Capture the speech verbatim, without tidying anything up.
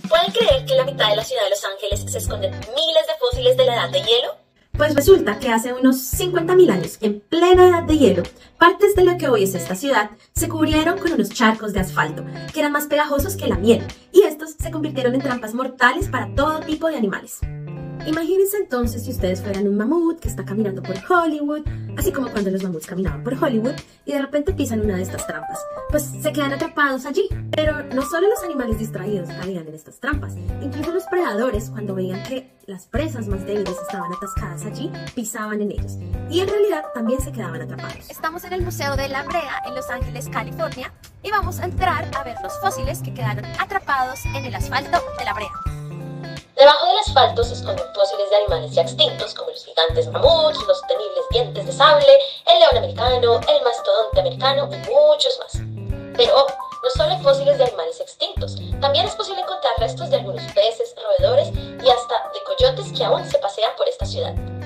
¿Pueden creer que en la mitad de la ciudad de Los Ángeles se esconden miles de fósiles de la edad de hielo? Pues resulta que hace unos cincuenta mil años, en plena edad de hielo, partes de lo que hoy es esta ciudad se cubrieron con unos charcos de asfalto, que eran más pegajosos que la miel, y estos se convirtieron en trampas mortales para todo tipo de animales. Imagínense entonces si ustedes fueran un mamut que está caminando por Hollywood, así como cuando los mamuts caminaban por Hollywood, y de repente pisan una de estas trampas. Pues se quedan atrapados allí. Pero no solo los animales distraídos caían en estas trampas, incluso los predadores, cuando veían que las presas más débiles estaban atascadas allí, pisaban en ellos. Y en realidad también se quedaban atrapados. Estamos en el Museo de la Brea en Los Ángeles, California, y vamos a entrar a ver los fósiles que quedaron atrapados en el asfalto de la Brea. Debajo del asfalto se esconden fósiles de animales ya extintos, como los gigantes mamuts, los temibles dientes de sable, el león americano, el mastodonte americano y muchos más. Pero ojo, no solo hay fósiles de animales extintos, también es posible encontrar restos de algunos peces, roedores y hasta de coyotes que aún se pasean por esta ciudad.